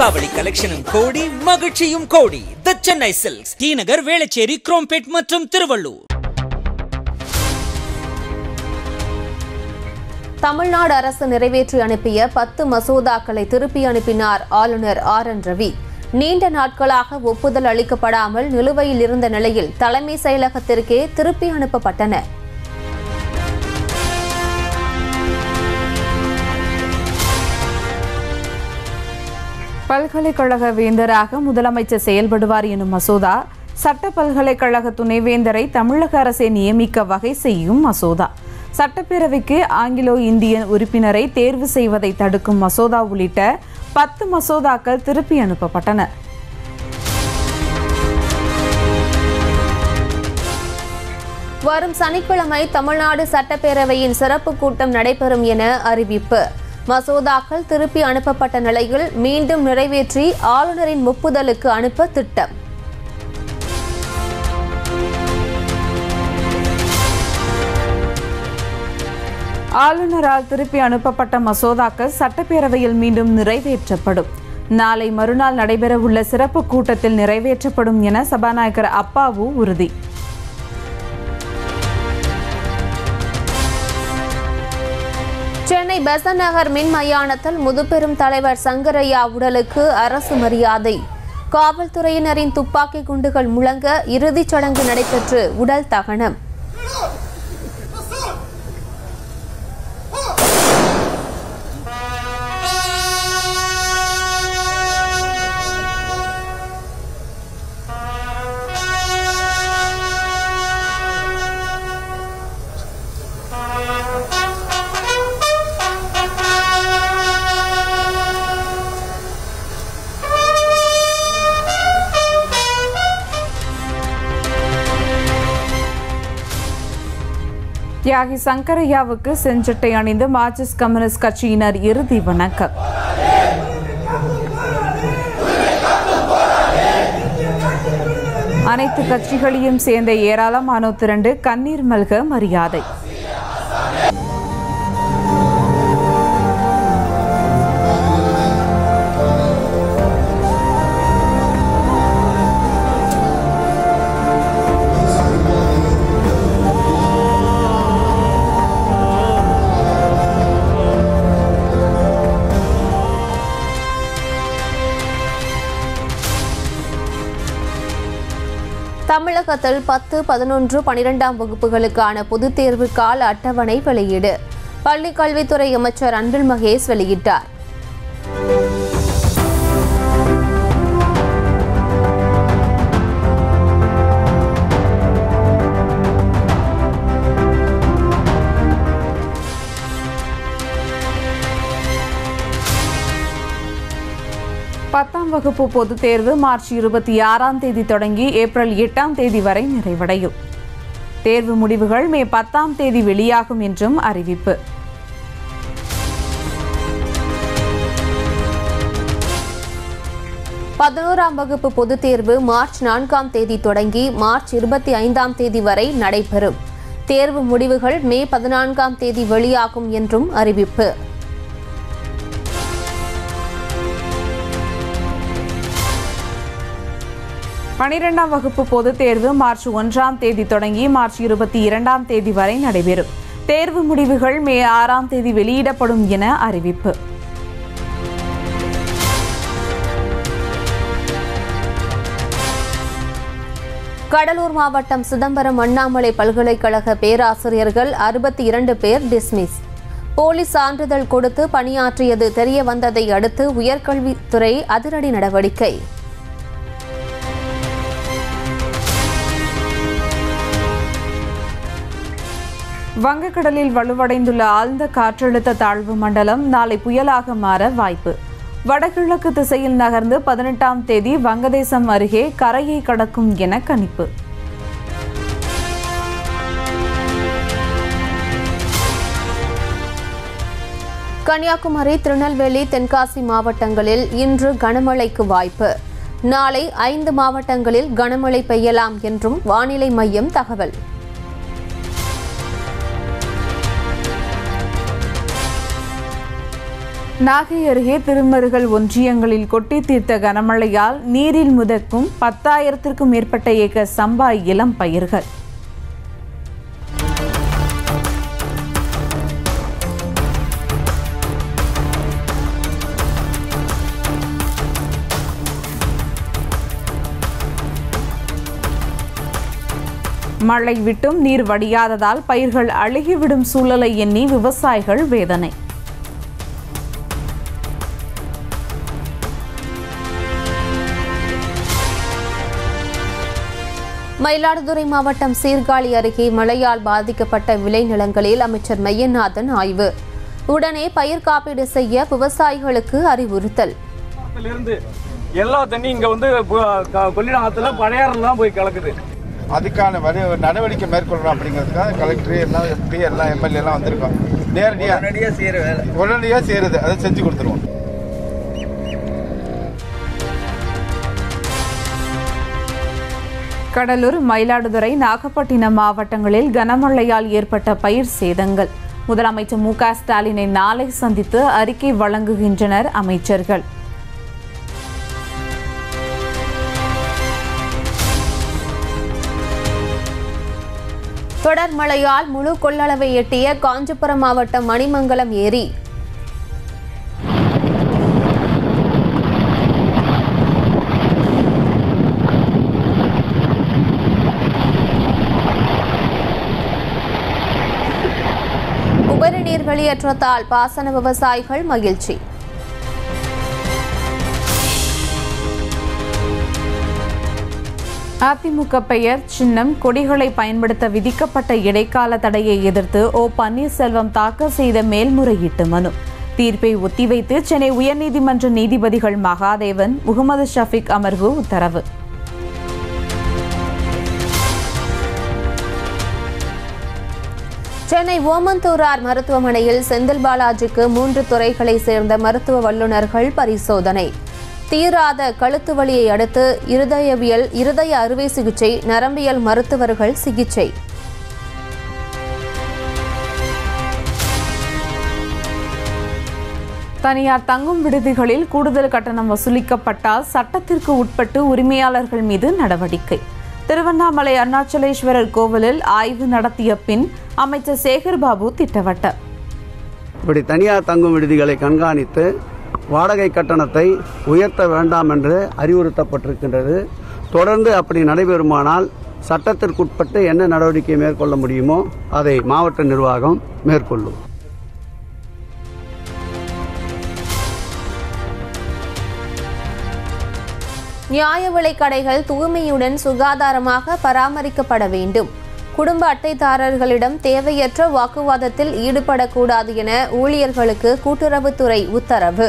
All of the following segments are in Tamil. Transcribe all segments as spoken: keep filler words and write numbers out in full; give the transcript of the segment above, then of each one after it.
தீபாவளி கலெக்ஷனும் கோடி, மகிழ்ச்சியும் கோடி. தி சென்னை சில்க்ஸ், டி நகர், வேளச்சேரி, குரோம்பேட் மற்றும் திருவள்ளூர். தமிழ்நாடு அரசு நிறைவேற்றி அனுப்பிய பத்து மசோதாக்களை திருப்பி அனுப்பினார் ஆளுநர் ஆர் என் ரவி. நீண்ட நாட்களாக ஒப்புதல் அளிக்கப்படாமல் நிலுவையில் இருந்த நிலையில் தலைமை செயலகத்திற்கே திருப்பி அனுப்பப்பட்டன. பல்கலைக்கழக வேந்தராக முதலமைச்சர் செயல்படுவார் எனும் மசோதா, சட்ட பல்கலைக்கழக துணைவேந்தரை தமிழக அரசை நியமிக்க வகை செய்யும் மசோதா, சட்டப்பேரவைக்கு ஆங்கிலோ இந்தியன் உறுப்பினரை தேர்வு செய்வதை தடுக்கும் மசோதா உள்ளிட்ட பத்து மசோதாக்கள் திருப்பி அனுப்பப்பட்டன. வரும் சனிக்கிழமை தமிழ்நாடு சட்டப்பேரவையின் சிறப்பு கூட்டம் நடைபெறும் என அறிவிப்பு. மசோதாக்கள் திருப்பி அனுப்பப்பட்ட நிலையில் மீண்டும் நிறைவேற்றி ஆளுநரின் ஒப்புதலுக்கு அனுப்ப திட்டம். ஆளுநரால் திருப்பி அனுப்பப்பட்ட மசோதாக்கள் சட்டப்பேரவையில் மீண்டும் நிறைவேற்றப்படும். நாளை மறுநாள் நடைபெறவுள்ள சிறப்பு கூட்டத்தில் நிறைவேற்றப்படும் என சபாநாயகர் அப்பாவு உறுதி. சென்னை பெசன்ட் நகர் மின் மயானத்தில் முதுபெரும் தலைவர் சங்கரையா உடலுக்கு அரசு மரியாதை. காவல்துறையினரின் துப்பாக்கி குண்டுகள் முழங்க இறுதிச் சடங்கு நடைபெற்று உடல் தகனம். தியாகி சங்கரையாவுக்கு செஞ்சட்டை அணிந்து மார்க்சிஸ்ட் கம்யூனிஸ்ட் கட்சியினர் இறுதி வணக்கம். அனைத்து கட்சிகளையும் சேர்ந்த ஏராளமானோர் திரண்டு கண்ணீர் மல்க மரியாதை. தமிழகத்தில் பத்து, பதினொன்று, பனிரெண்டாம் வகுப்புகளுக்கான பொதுத் தேர்வு கால அட்டவணை வெளியீடு. பள்ளிக் கல்வித்துறை அமைச்சர் அன்பில் மகேஷ் வெளியிட்டார். பத்தாம் வகுப்பு பொதுத் தேர்வு மார்ச் இருபத்தி ஆறாம் தேதி தொடங்கி ஏப்ரல் எட்டாம் தேதி வரை நிறைவடையும். தேர்வு முடிவுகள் மே பத்தாம் தேதி வெளியாகும் என்றும் அறிவிப்பு. பதினோராம் வகுப்பு பொதுத் தேர்வு மார்ச் நான்காம் தேதி தொடங்கி மார்ச் இருபத்தி ஐந்தாம் தேதி வரை நடைபெறும். தேர்வு முடிவுகள் மே பதினான்காம் தேதி வெளியாகும் என்றும் அறிவிப்பு. பனிரெண்டாம் வகுப்பு பொதுத் தேர்வு மார்ச் ஒன்றாம் தேதி தொடங்கி மார்ச் இருபத்தி இரண்டாம் தேதி வரை நடைபெறும். தேர்வு முடிவுகள் மே ஆறாம் தேதி வெளியிடப்படும் என அறிவிப்பு. கடலூர் மாவட்டம் சிதம்பரம் அண்ணாமலை பல்கலைக்கழக பேராசிரியர்கள் அறுபத்தி இரண்டு பேர் டிஸ்மிஸ். போலி சான்றிதழ் கொடுத்து பணியாற்றியது தெரிய வந்ததை அடுத்து உயர்கல்வித்துறை அதிரடி நடவடிக்கை. வங்கக்கடலில் வலுவடைந்துள்ள ஆழ்ந்த காற்றழுத்த தாழ்வு மண்டலம் நாளை புயலாக மாற வாய்ப்பு. வடகிழக்கு திசையில் நகர்ந்து பதினெட்டாம் தேதி வங்கதேசம் அருகே கரையை கடக்கும் என கணிப்பு. கன்னியாகுமரி, திருநெல்வேலி, தென்காசி மாவட்டங்களில் இன்று கனமழைக்கு வாய்ப்பு. நாளை ஐந்து மாவட்டங்களில் கனமழை பெய்யலாம் என்றும் வானிலை மையம் தகவல். நாகை அருகே திருமருகல் ஒன்றியங்களில் கொட்டி தீர்த்த கனமழையால் நீரில் முதக்கும் பத்தாயிரத்திற்கும் மேற்பட்ட ஏக்கர் சம்பா இளம் பயிர்கள். மழை விட்டும் நீர் வடியாததால் பயிர்கள் அழுகிவிடும் சூழலை எண்ணி விவசாயிகள் வேதனை. மயிலாடுதுறை மாவட்டம் சீர்காழி அருகே மழையால் பாதிக்கப்பட்ட விளைநிலங்களில் அமைச்சர் மெய்யநாதன் ஆய்வு. உடனே பயிர் காப்பீடு செய்ய விவசாயிகளுக்கு அறிவுறுத்தல். எல்லா தண்ணி இங்க வந்து கொள்ளிடம் ஆத்துல பழையாறுலாம் போய் கலக்குது. அதுக்கான நடவடிக்கை மேற்கொள்ளணும் அப்படிங்கிறதுக்காக கலெக்டர் எல்லாம் எம்பி எல்லாம் எம்எல்ஏ எல்லாம் வந்திருக்கோம். நேரடியாக செய்யற வேலை உடனடியாக செய்யறது அதை செஞ்சு கொடுத்துருவோம். கடலூர், மயிலாடுதுறை, நாகப்பட்டினம் மாவட்டங்களில் கனமழையால் ஏற்பட்ட பயிர் சேதங்கள். முதலமைச்சர் மு க ஸ்டாலினை நாளை சந்தித்து அறிக்கை வழங்குகின்றனர் அமைச்சர்கள். தொடர் மழையால் முழு கொள்ளளவை எட்டிய காஞ்சிபுரம் மாவட்டம் மணிமங்கலம் ஏரி. உபரி நீர் வெளியேற்றத்தால் பாசன விவசாயிகள் மகிழ்ச்சி. அதிமுக பெயர், சின்னம், கொடிகளை பயன்படுத்த விதிக்கப்பட்ட இடைக்கால தடையை எதிர்த்து ஓ பன்னீர்செல்வம் தாக்கல் செய்த மேல்முறையீட்டு மனு. தீர்ப்பை ஒத்திவைத்து சென்னை உயர்நீதிமன்ற நீதிபதிகள் மகாதேவன், முகமது ஷஃபிக் அமர்வு உத்தரவு. சென்னை ஓமந்தூரார் மருத்துவமனையில் செந்தில் பாலாஜிக்கு மூன்று துறைகளை சேர்ந்த மருத்துவ வல்லுநர்கள் பரிசோதனை. தீராத கழுத்து வலியை அடுத்து இருதயவியல், இருதய அறுவை சிகிச்சை, நரம்பியல் மருத்துவர்கள் சிகிச்சை. தனியார் தங்கும் விடுதிகளில் கூடுதல் கட்டணம் வசூலிக்கப்பட்டால் சட்டத்திற்கு உட்பட்டு உரிமையாளர்கள் மீது நடவடிக்கை. திருவண்ணாமலை அருணாச்சலேஸ்வரர் கோவிலில் ஆய்வு நடத்திய பின் அமைச்சர் சேகர்பாபு திட்டவட்டம். இப்படி தனியார் தங்கும் விடுதிகளை கண்காணித்து வாடகை கட்டணத்தை உயர்த்த வேண்டாம் என்று அறிவுறுத்தப்பட்டிருக்கின்றது. தொடர்ந்து அப்படி நடைபெறுமானால் சட்டத்திற்குட்பட்டு என்ன நடவடிக்கை மேற்கொள்ள முடியுமோ அதை மாவட்ட நிர்வாகம் மேற்கொள்ளும். நியாய விலைக் கடைகள் தூய்மையுடன் சுகாதாரமாக பராமரிக்கப்பட வேண்டும். குடும்ப அட்டைதாரர்களிடம் தேவையற்ற வாக்குவாதத்தில் ஈடுபடக்கூடாது என ஊழியர்களுக்கு கூட்டுறவுத்துறை உத்தரவு.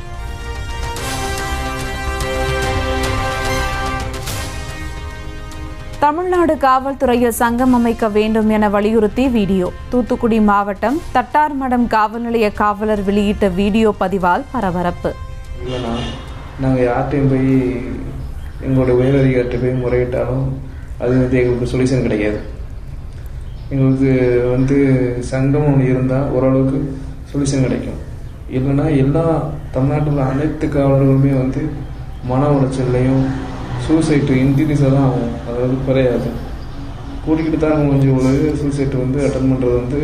தமிழ்நாடு காவல்துறையில் சங்கம் அமைக்க வேண்டும் என வலியுறுத்தி வீடியோ. தூத்துக்குடி மாவட்டம் தட்டார்மடம் காவல் நிலைய காவலர் வெளியிட்ட வீடியோ பதிவால் பரபரப்பு. நாங்கள் யார்ட்டையும் போய் எங்களோட உயரதிகாரிட்ட போய் முறையிட்டாலும் அது வந்து எங்களுக்கு சொல்யூஷன் கிடைக்காது. எங்களுக்கு வந்து சங்கம் ஒன்று இருந்தால் ஓரளவுக்கு சொல்யூஷன் கிடைக்கும். இல்லைன்னா எல்லா தமிழ்நாட்டில் அனைத்து காவலர்களுமே வந்து மன உளைச்சல்லையும் சூசைட்டு இன்க்ரீஸாக தான் ஆகும், அதாவது குறையாது. கூட்டிக்கிட்டு தான் கொஞ்சம் உள்ளது சூசைட்டு வந்து அட்டன் பண்ணுறது வந்து.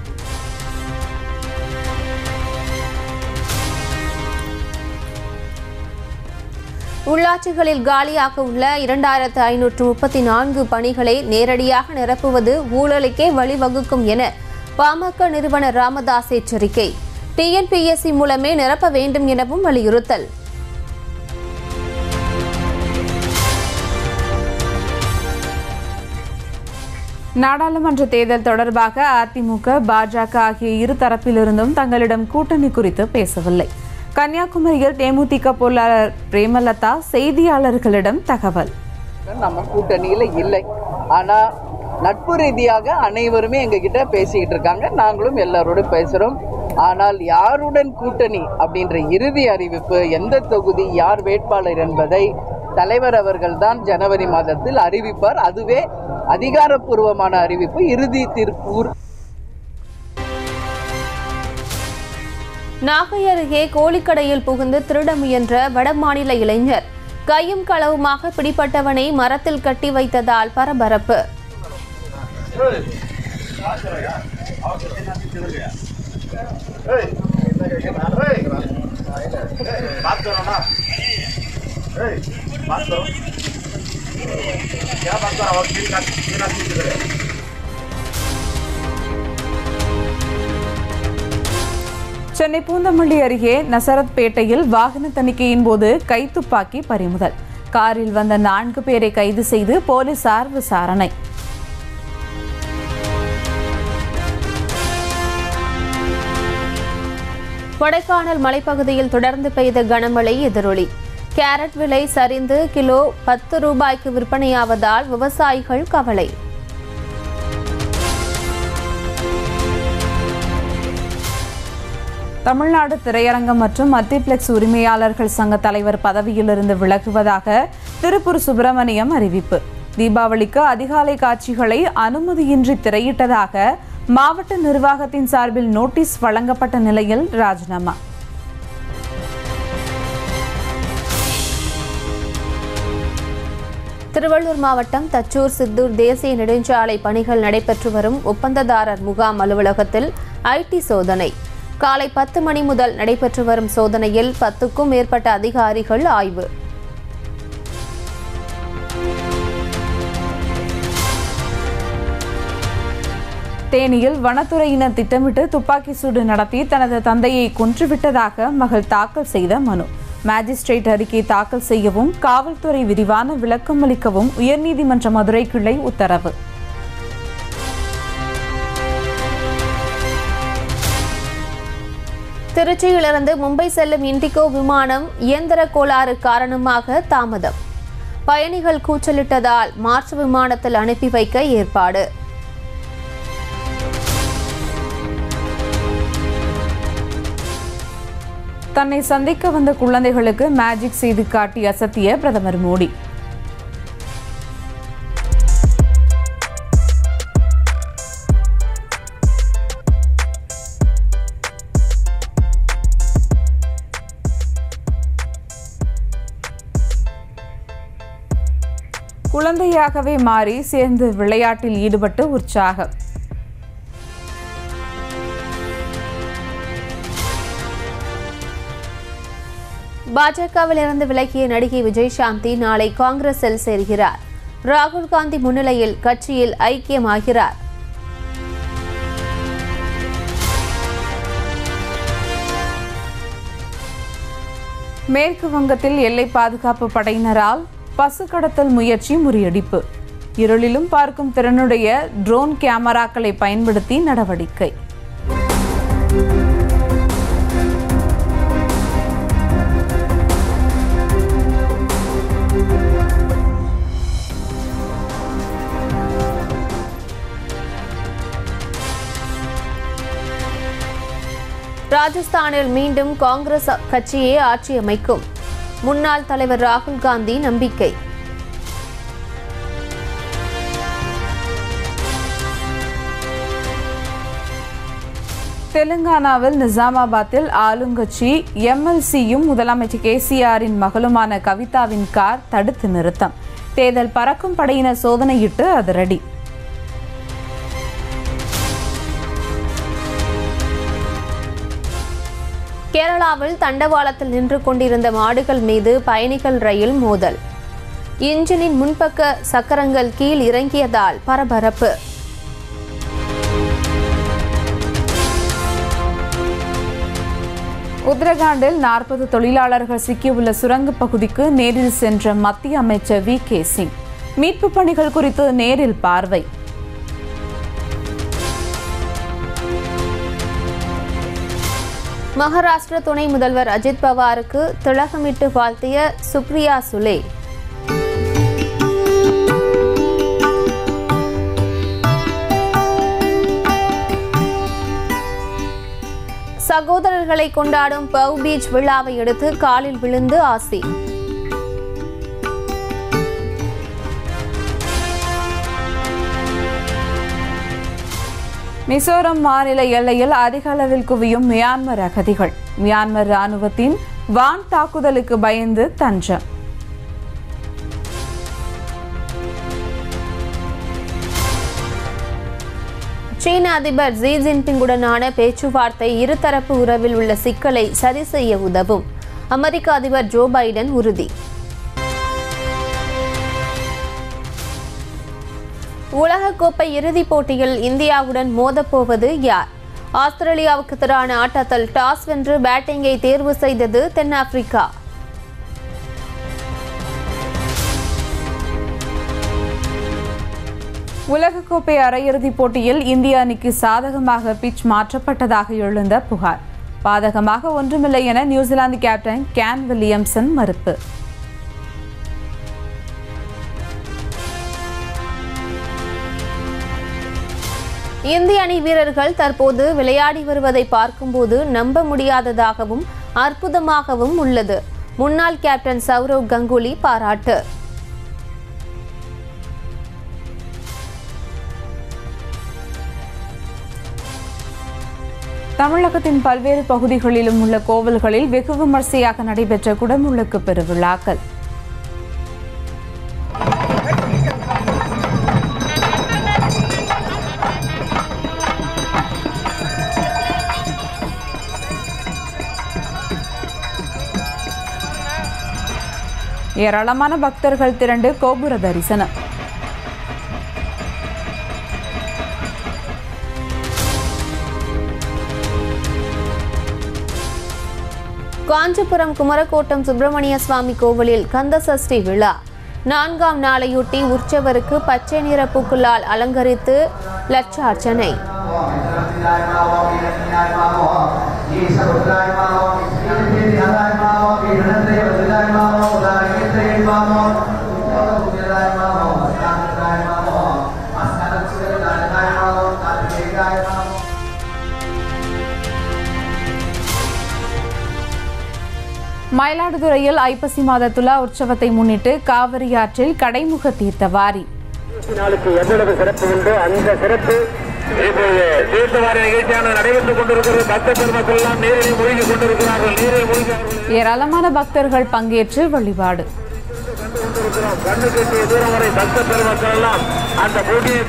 உள்ளாட்சிகளில் காலியாக உள்ள இரண்டாயிரத்து ஐநூற்று முப்பத்தி நான்கு பணிகளை நேரடியாக நிரப்புவது ஊழலுக்கே வழிவகுக்கும் என பாமக நிறுவனர் ராமதாஸ் எச்சரிக்கை. டிஎன்பிஎஸ்சி மூலமே நிரப்ப வேண்டும் எனவும் வலியுறுத்தல். நாடாளுமன்ற தேர்தல் தொடர்பாக அதிமுக, பாஜக ஆகிய இரு தரப்பிலிருந்தும் தங்களிடம் கூட்டணி குறித்து பேசவில்லை. கன்னியாகுமரியில் தேமுதிக பொருளாளர் பிரேமலதா செய்தியாளர்களிடம் தகவல். நம்ம கூட்டணியில இல்லை, ஆனா நட்பு ரீதியாக அனைவருமே எங்க கிட்ட பேசிக்கிட்டு இருக்காங்க. நாங்களும் எல்லாரோட பேசுறோம். ஆனால் யாருடன் கூட்டணி அப்படின்ற இறுதி அறிவிப்பு, எந்த தொகுதி யார் வேட்பாளர் என்பதை தலைவர் அவர்கள் தான் ஜனவரி மாதத்தில் அறிவிப்பார். அதுவே அதிகாரப்பூர்வமான அறிவிப்பு. இறுதி தீர்ப்பு நாகை அருகே கோழிக்கடையில் புகுந்து திருட முயன்ற வடமாநில இளைஞர் கையும் களவுமாக பிடிபட்டவனை மரத்தில் கட்டி வைத்ததால் பரபரப்பு. சென்னை பூந்தமல்லி அருகே நசரத்பேட்டையில் வாகன தணிக்கையின் போது கைத்துப்பாக்கி பறிமுதல். காரில் வந்த நான்கு பேரை கைது செய்து போலீசார் விசாரணை. கொடைக்கானல் மலைப்பகுதியில் தொடர்ந்து பெய்த கனமழை எதிரொலி. கேரட் விலை சரிந்து கிலோ பத்து ரூபாய்க்கு விற்பனையாவதால் விவசாயிகள் கவலை. தமிழ்நாடு திரையரங்கம் மற்றும் மல்டிபிளெக்ஸ் உரிமையாளர்கள் சங்க தலைவர் பதவியிலிருந்து விலகுவதாக திருப்பூர் சுப்பிரமணியம் அறிவிப்பு. தீபாவளிக்கு அதிகாலை காட்சிகளை அனுமதியின்றி திரையிட்டதாக மாவட்ட நிர்வாகத்தின் சார்பில் நோட்டீஸ் வழங்கப்பட்ட நிலையில் ராஜினாமா. திருவள்ளூர் மாவட்டம் தச்சூர் சித்தூர் தேசிய நெடுஞ்சாலை பணிகள் நடைபெற்று வரும் ஒப்பந்ததாரர் முகாம் அலுவலகத்தில் ஐடி சோதனை. காலை பத்து மணி முதல் நடைபெற்று வரும் சோதனையில் பத்துக்கும் மேற்பட்ட அதிகாரிகள் ஆய்வு. தேனியில் வனத்துறையினர் திட்டமிட்டு துப்பாக்கி சூடு நடத்தி தனது தந்தையை கொன்றுவிட்டதாக மகள் தாக்கல் செய்த மனு. மேஜிஸ்ட்ரேட் அறிக்கை தாக்கல் செய்யவும் காவல்துறை விரிவான விளக்கம் அளிக்கவும் உயர்நீதிமன்ற மதுரை கிளை உத்தரவு. திருச்சியிலிருந்து மும்பை செல்லும் இண்டிகோ விமானம் இயந்திர கோளாறு காரணமாக தாமதம். பயணிகள் கூச்சலிட்டதால் மாற்று விமானத்தில் அனுப்பி வைக்க ஏற்பாடு. தன்னை சந்திக்க வந்த குழந்தைகளுக்கு மேஜிக் செய்து காட்டி அசத்திய பிரதமர் மோடி. குழந்தையாகவே மாறி சேர்ந்து விளையாட்டில் ஈடுபட்டு உற்சாகம். பாஜகவில் இருந்து விலகிய நடிகை விஜயசாந்தி நாளை காங்கிரஸில் சேர்கிறார். ராகுல் காந்தி முன்னிலையில் கட்சியில் ஐக்கியமாகிறார். மேற்கு வங்கத்தில் எல்லை பாதுகாப்பு படையினரால் பசு கடத்தல் முயற்சி முறியடிப்பு. இருளிலும் பார்க்கும் திறனுடைய ட்ரோன் கேமராக்களை பயன்படுத்தி நடவடிக்கை. ராஜஸ்தானில் மீண்டும் காங்கிரஸ் கட்சியே ஆட்சி அமைக்கும். முன்னாள் தலைவர் ராகுல் காந்தி நம்பிக்கை. தெலுங்கானாவில் நிசாமாபாத்தில் ஆளுங்கட்சி எம்எல்சியும் முதலமைச்சர் கேசிஆரின் மகளுமான கவிதாவின் கார் தடுத்து நிறுத்தம். தேர்தல் பறக்கும் படையினர் சோதனையிட்டு அதிரடி. கேரளாவில் தண்டவாளத்தில் நின்று கொண்டிருந்த மாடுகள் மீது பயணிகள் ரயில் மோதல். இன்ஜினின் முன்பக்க சக்கரங்கள் கீழ் இறங்கியதால் பரபரப்பு. உத்தரகாண்டில் நாற்பது தொழிலாளர்கள் சிக்கியுள்ள சுரங்கப் பகுதிக்கு நேரில் சென்ற மத்திய அமைச்சர் வி கே சிங். மீட்புப் பணிகள் குறித்து நேரில் பார்வை. மகாராஷ்டிர துணை முதல்வர் அஜித் பவாருக்கு திலகமிட்டு வாழ்த்திய சுப்ரியா சுலே. சகோதரர்களை கொண்டாடும் பவ் பீச் விழாவை அடுத்து காலில் விழுந்து ஆசி. மிசோரம் மாநில எல்லையில் அதிக அளவில் குவியும் மியான்மர் அகதிகள். மியான்மர் ராணுவத்தின் வான் தாக்குதலுக்கு பயந்து தஞ்சம். சீன அதிபர் ஜி ஜின்பிங்குடனான பேச்சுவார்த்தை இருதரப்பு உறவில் உள்ள சிக்கலை சரி செய்ய உதவும். அமெரிக்க அதிபர் ஜோ பைடன் உறுதி. உலகக்கோப்பை இறுதிப் போட்டியில் இந்தியாவுடன் மோதப்போவது யார்? ஆஸ்திரேலியாவுக்கு எதிரான ஆட்டத்தில் டாஸ் வென்று பேட்டிங்கை தேர்வு செய்தது தென்னாப்பிரிக்கா. உலகக்கோப்பை அரையிறுதிப் போட்டியில் இந்திய அணிக்கு சாதகமாக பிட்ச் மாற்றப்பட்டதாக எழுந்த புகார் பாதகமாக ஒன்றுமில்லை என நியூசிலாந்து கேப்டன் கேன் வில்லியம்சன் மறுப்பு. இந்திய அணி வீரர்கள் தற்போது விளையாடி வருவதை பார்க்கும்போது நம்ப முடியாததாகவும் அற்புதமாகவும் உள்ளது. முன்னாள் கேப்டன் சௌரவ் கங்குலி பாராட்டு. தமிழகத்தின் பல்வேறு பகுதிகளிலும் உள்ள கோவில்களில் வெகு விமர்சையாக நடைபெற்ற குடமுழுக்கு பெருவிழாக்கள். ஏராளமான பக்தர்கள் திரண்டு கோபுர தரிசனம். காஞ்சிபுரம் குமரக்கோட்டம் சுப்பிரமணிய சுவாமி கோவிலில் கந்த சஷ்டி விழா நான்காம் நாளையொட்டி உற்சவருக்கு பச்சை நிற பூக்களால் அலங்கரித்து லட்சார்ச்சனை. மயிலாடுதுறையில் ஐப்பசி மாத துலா உற்சவத்தை முன்னிட்டு காவிரி ஆற்றில் கடைமுக தீர்த்தவாரி. நாளுக்கு எவ்வளவு சிறப்பு உண்டோ அந்த சிறப்பு தீர்த்தவாரி நிகழ்ச்சியான நடைபெற்றுக் கொண்டிருக்கிறது. பக்த பெருமக்கள் எல்லாம் நீரில் மூழ்கி கொண்டிருக்கிறார்கள். நீரில் மூழ்கி ஏராளமான பக்தர்கள் பங்கேற்று வழிபாடு. கண்ணு கட்டிய தூரம் வரை பக்த பெருமக்கள் எல்லாம் அந்த பூமியை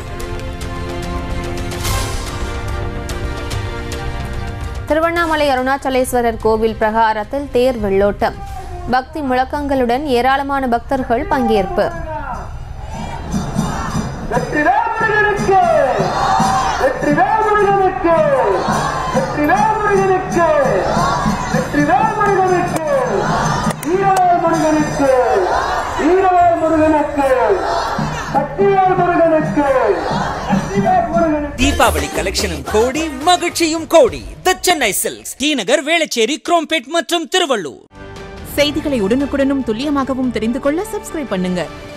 திருவண்ணாமலை அருணாச்சலேஸ்வரர் கோவில் பிரகாரத்தில் தேர் வெள்ளோட்டம். பக்தி முழக்கங்களுடன் ஏராளமான பக்தர்கள் பங்கேற்பு. தீபாவளி கலெக்ஷனும் கோடி, மகிழ்ச்சியும் கோடி. தி சென்னை சில்க்ஸ், டி நகர், வேளச்சேரி, குரோம்பேட் மற்றும் திருவள்ளூர். செய்திகளை உடனுக்குடனும் துல்லியமாகவும் தெரிந்து கொள்ள சப்ஸ்கிரைப் பண்ணுங்க.